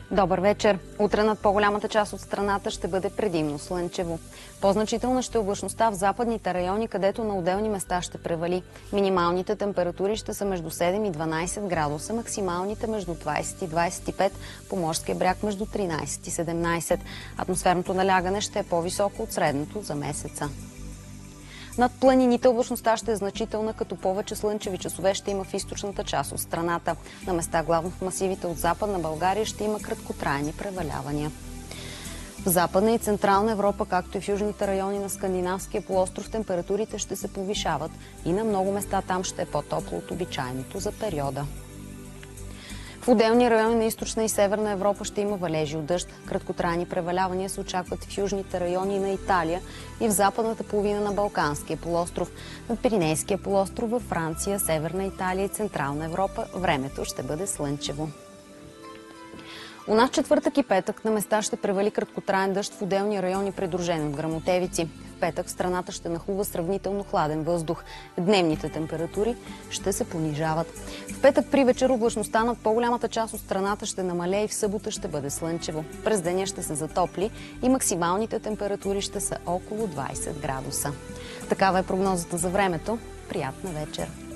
Добър вечер! Утре над по-голямата част от страната ще бъде предимно слънчево. По-значителна ще е облачността в западните райони, където на отделни места ще превали. Минималните температури ще са между 7 и 12 градуса, максималните между 20 и 25, по морския бряг между 13 и 17. Атмосферното налягане ще е по-високо от средното за месеца. Над планините облачността ще е значителна, като повече слънчеви часове ще има в източната част от страната. На места, главно в масивите от Западна България, ще има краткотрайни превалявания. В Западна и Централна Европа, както и в южните райони на Скандинавския полуостров, температурите ще се повишават и на много места там ще е по-топло от обичайното за периода. В отделни райони на Източна и Северна Европа ще има валежи от дъжд. Краткотрайни превалявания се очакват в южните райони на Италия и в западната половина на Балканския полуостров. Над Пиринейския полуостров, във Франция, Северна Италия и Централна Европа времето ще бъде слънчево. У нас четвъртък и петък на места ще превали краткотраен дъжд в отделни райони, придружен от гръмотевици. В петък в страната ще нахлува сравнително хладен въздух. Дневните температури ще се понижават. В петък при вечер облачността над по-голямата част от страната ще намалее и в събота ще бъде слънчево. През деня ще се затопли и максималните температури ще са около 20 градуса. Такава е прогнозата за времето. Приятна вечер!